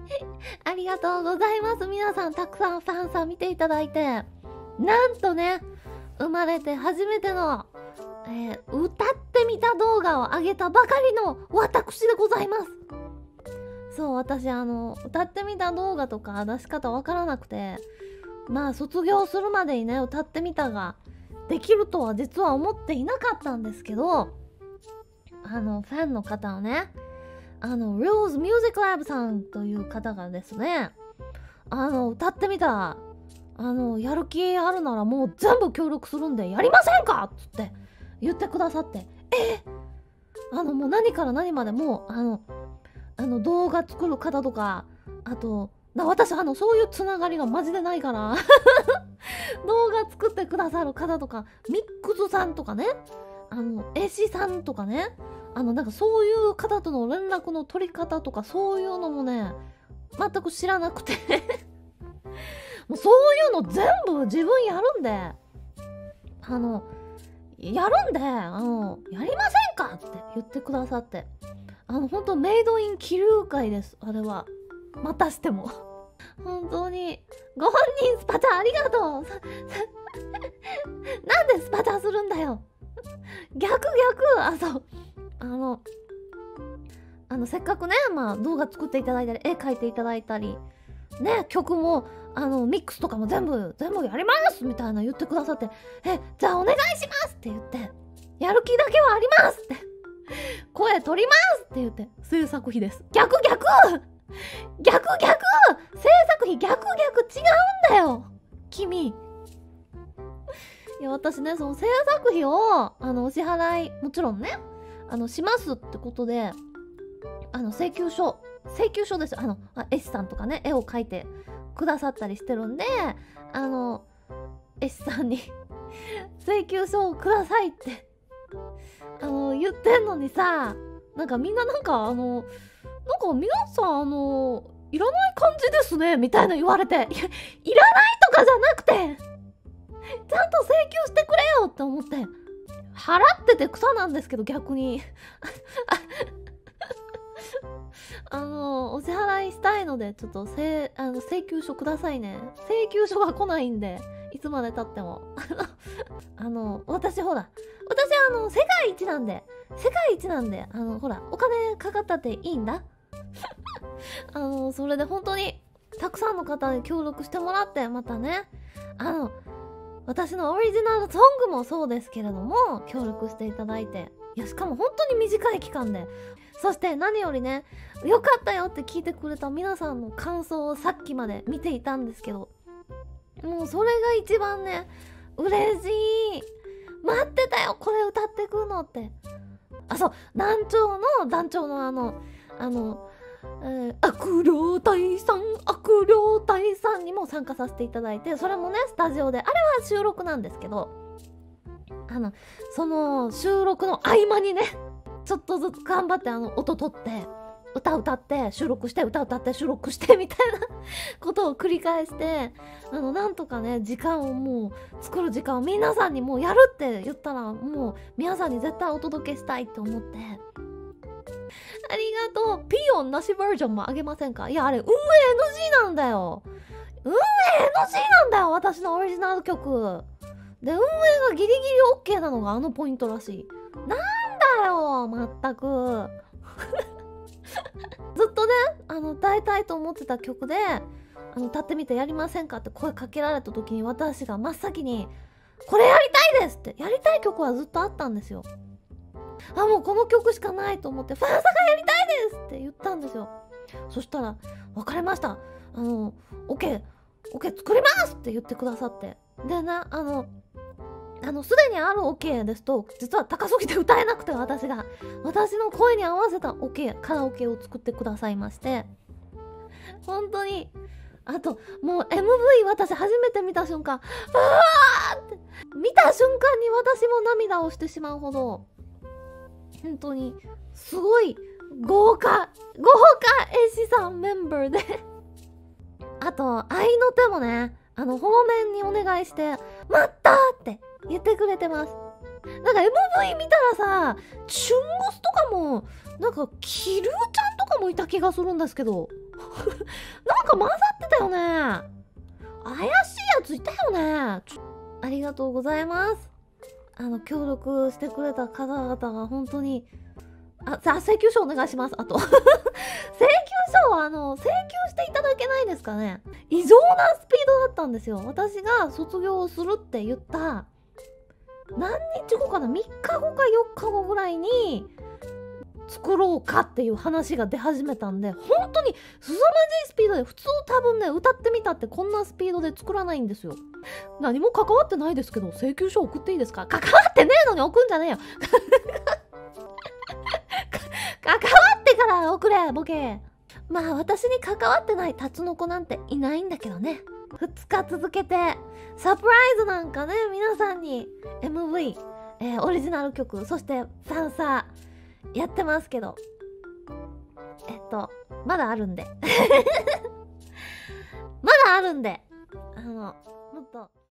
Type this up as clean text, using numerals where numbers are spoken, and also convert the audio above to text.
ありがとうございます。皆さんたくさんファンさん見ていただいて、なんとね、生まれて初めての、歌ってみた動画を上げたばかりの私でございます。そう、私歌ってみた動画とか出し方わからなくて、まあ卒業するまでにね、歌ってみたができるとは実は思っていなかったんですけど、ファンの方のね、Reels Music Lab さんという方がですね、歌ってみた、やる気あるならもう全部協力するんでやりませんかっつって言ってくださって、もう何から何までもう、動画作る方とか、あと、私そういうつながりがマジでないから動画作ってくださる方とか、ミックスさんとかね、絵師さんとかね、なんかそういう方との連絡の取り方とか、そういうのもね、全く知らなくてもうそういうの全部自分やるんで、やりませんかって言ってくださって、本当メイドイン気流会です、あれは。またしても本当にご本人スパチャありがとうなんでスパチャするんだよ逆そうせっかくね、まあ動画作っていただいたり絵描いていただいたりね、曲もミックスとかも全部やりますみたいな言ってくださって、じゃあお願いしますって言って、やる気だけはありますって声取りますって言って、制作費です。逆制作費逆違うんだよ君。いや、私ね、その制作費をお支払いもちろんねしますってことで、請求書です。絵師さんとかね、絵を描いてくださったりしてるんで、絵師さんに請求書をくださいって言ってんのにさ、なんかみんななんか皆さんいらない感じですねみたいな言われて、いらないとかじゃなくて、ちゃんと請求してくれよって思って、払ってて草なんですけど逆にお支払いしたいので、ちょっと請求書くださいね。請求書が来ないんで、いつまで経っても私ほら、世界一なんで、ほら、お金かかったっていいんだそれで本当にたくさんの方に協力してもらって、またね、私のオリジナルソングもそうですけれども協力していただいて、いやしかも本当に短い期間で、そして何よりね、よかったよって聞いてくれた皆さんの感想をさっきまで見ていたんですけど、もうそれが一番ね嬉しい。待ってたよこれ歌ってくのって。そう、団長の悪霊隊さんにも参加させていただいて、それもねスタジオで、あれは収録なんですけど、その収録の合間にね、ちょっとずつ頑張って音取って歌って収録して歌って収録してみたいなことを繰り返して、なんとかね時間をもう作る時間を皆さんにもうやるって言ったら、もう皆さんに絶対お届けしたいと思って、ありがとう。ピヨンなしバージョンもあげませんか？いや、あれ運営 NG なんだよ。運営 NG なんだよ、私のオリジナル曲で。運営がギリギリ OK なのがポイントらしい。なんだよまったくずっとね歌いたいと思ってた曲で、歌ってみてやりませんかって声かけられた時に、私が真っ先にこれやりたいですって、やりたい曲はずっとあったんですよ。もうこの曲しかないと思って、ファンサがやりたいですって言ったんですよ。そしたら、分かりました、OK 作りますって言ってくださって、でね、すでにある OK ですと、実は高すぎて歌えなくて、私の声に合わせた OK カラオケを作ってくださいまして、本当に、あともう MV 私初めて見た瞬間、うわーって見た瞬間に私も涙をしてしまうほど、本当にすごい豪華絵師さんメンバーであと愛の手もね、フォロメンにお願いして「待った!」って言ってくれてます。なんか MV 見たらさ、チュンゴスとかもなんかキルーちゃんとかもいた気がするんですけど、 なんか混ざってたよね。怪しいやついたよね。ありがとうございます。協力してくれた方々が本当に、請求書お願いします。あと請求書を請求していただけないですかね。異常なスピードだったんですよ。私が卒業をするって言った何日後かな、3日後か4日後ぐらいに作ろうかっていう話が出始めたんで、本当に凄まじいスピードで、普通多分ね、歌ってみたってこんなスピードで作らないんですよ。何も関わってないですけど請求書送っていいですか。関わってねえのに送んじゃねえよ関わってから送れボケ。まあ私に関わってないタツノコなんていないんだけどね。2日続けてサプライズなんかね、皆さんに MV、オリジナル曲、そしてファンサーやってますけど、まだあるんでまだあるんで、もっと